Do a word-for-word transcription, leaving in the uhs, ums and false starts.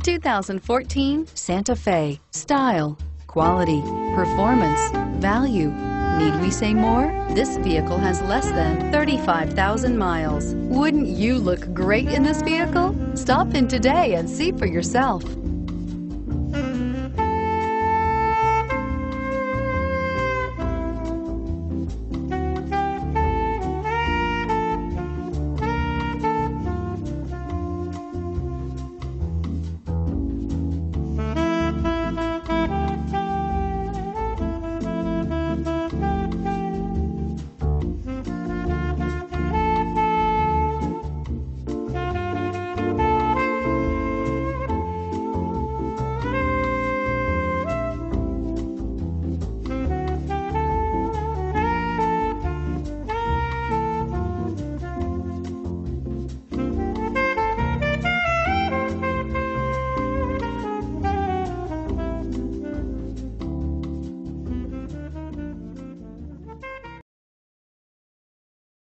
two thousand fourteen Santa Fe. Style, quality, performance, value. Need we say more? This vehicle has less than thirty-five thousand miles. Wouldn't you look great in this vehicle? Stop in today and see for yourself.